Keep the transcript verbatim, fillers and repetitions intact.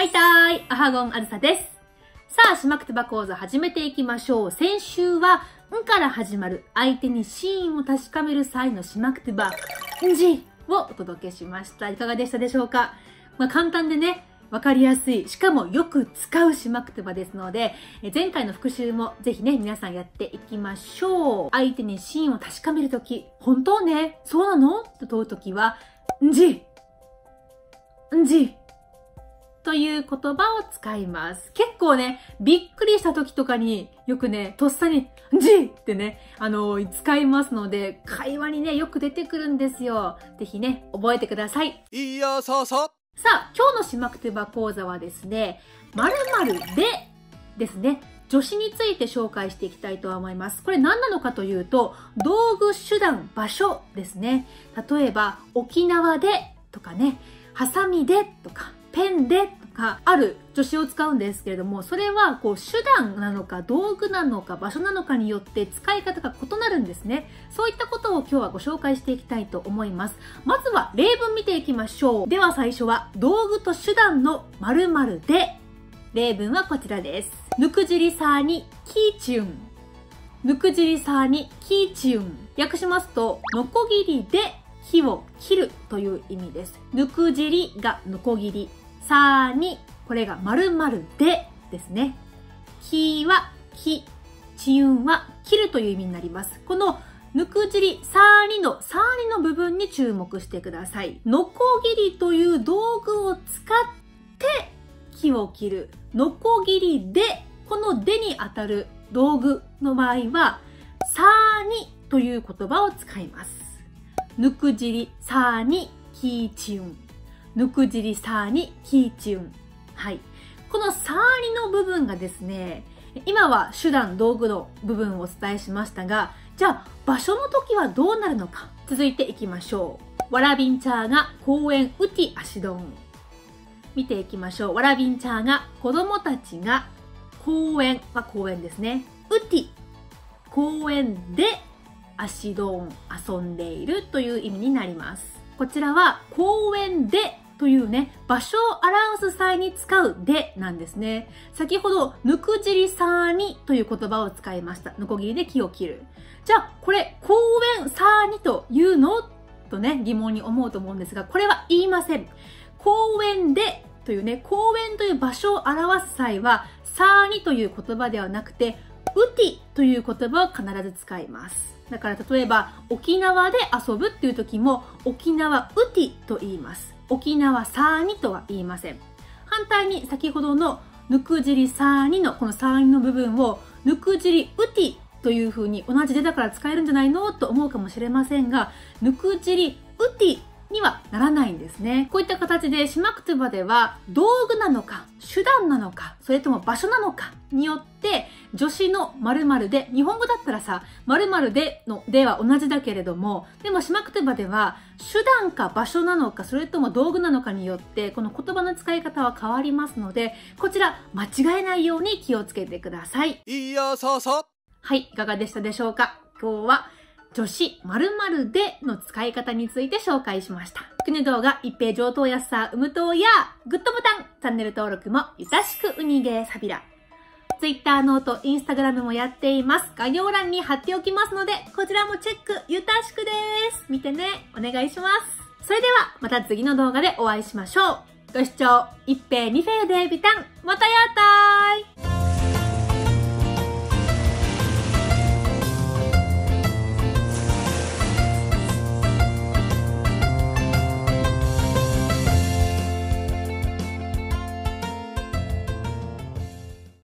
はいたーい、アハゴンあずさです。さあ、しまくとば講座始めていきましょう。先週は、んから始まる相手に真意を確かめる際のしまくとば、んじをお届けしました。いかがでしたでしょうか？まあ、簡単でね、わかりやすい、しかもよく使うしまくとばですので、前回の復習もぜひね、皆さんやっていきましょう。相手に真意を確かめるとき、本当ね、そうなのと問うときは、んじ、んじ、という言葉を使います。結構ね、びっくりした時とかによくね、とっさに、んじってね、あのー、使いますので、会話にね、よく出てくるんですよ。ぜひね、覚えてください。 いいよ、そうそう。 さあ、今日のしまくとば講座はですね、〇〇でですね、助詞について紹介していきたいと思います。これ何なのかというと、道具、手段、場所ですね。例えば、沖縄でとかね、ハサミでとか、ペンでとか、ある助詞を使うんですけれども、それはこう手段なのか道具なのか場所なのかによって使い方が異なるんですね。そういったことを今日はご紹介していきたいと思います。まずは例文見ていきましょう。では最初は道具と手段の〇〇で。例文はこちらです。ぬくじりさーにキーチュン。ぬくじりさーにキーチュン。訳しますと、のこぎりで火を切るという意味です。ぬくじりがのこぎり。さーに、これが〇〇でですね。きはき、ちゆんは切るという意味になります。このぬくじり、さーにの、さーにの部分に注目してください。のこぎりという道具を使って木を切る。のこぎりで、このでにあたる道具の場合は、さーにという言葉を使います。ぬくじり、さーに、きーちゅん。ぬくじりさーにキーチュン。はい。このさーにの部分がですね、今は手段、道具の部分をお伝えしましたが、じゃあ場所の時はどうなるのか。続いていきましょう。わらびんちゃーが公園うて足どん。見ていきましょう。わらびんちゃーが子供たちが公園は公園ですね。うて、公園で足どん遊んでいるという意味になります。こちらは公園でというね、場所を表す際に使うでなんですね。先ほど、ぬくじりさーにという言葉を使いました。のこぎりで木を切る。じゃあ、これ、公園さーにというのとね、疑問に思うと思うんですが、これは言いません。公園でというね、公園という場所を表す際は、さーにという言葉ではなくて、うてという言葉を必ず使います。だから例えば、沖縄で遊ぶっていう時も、沖縄うてと言います。沖縄さーにとは言いません。反対に先ほどのぬくじりさーにのこのさーにの部分をぬくじりうてという風に同じでだから使えるんじゃないのと思うかもしれませんが、ぬくじりうてにはならないんですね。こういった形でしまくとばでは道具なのか手段なのかそれとも場所なのかによって助詞の〇〇で、日本語だったらさ〇〇でのでは同じだけれども、でもしまくとばでは手段か場所なのかそれとも道具なのかによってこの言葉の使い方は変わりますので、こちら間違えないように気をつけてください。 いいよ、そうそう。 はい、いかがでしたでしょうか？今日は助詞〇〇での使い方について紹介しました。くね動画一平上等やすさうむとうやグッドボタン、チャンネル登録もゆたしくうにげーさびら。Twitter、ノート、インスタグラムもやっています。概要欄に貼っておきますので、こちらもチェックゆたしくです。見てね、お願いします。それではまた次の動画でお会いしましょう。ご視聴一平二平でビタン、またやったー。